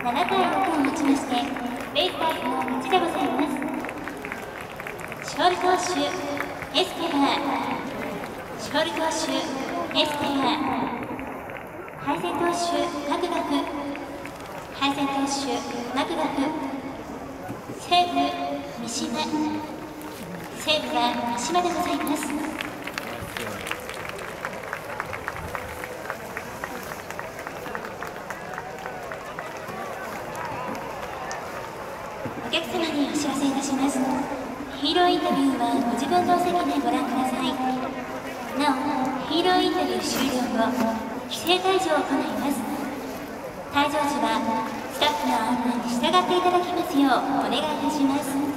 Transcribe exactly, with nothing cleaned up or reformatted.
ななたいろくをもちましてベイスターズの勝ちでございます。勝利投手エスペラー、勝利投手エスペラー、敗戦投手マクガフ、敗戦投手マクガフ、西武三島、西武は三島でございます。お客様にお知らせいたします。ヒーローインタビューはご自分のお席でご覧ください。なお、ヒーローインタビュー終了後、規制退場を行います。退場時はスタッフの案内に従っていただきますようお願いいたします。